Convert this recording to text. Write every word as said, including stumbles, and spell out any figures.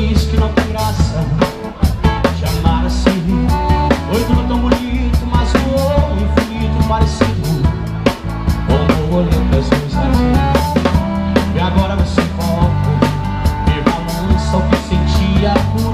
diz que não tem graça te amar assim. Foi tudo tão bonito, mas voou infinito, parecido com borboletas no jardim. E agora você volta, me balança o que sentia por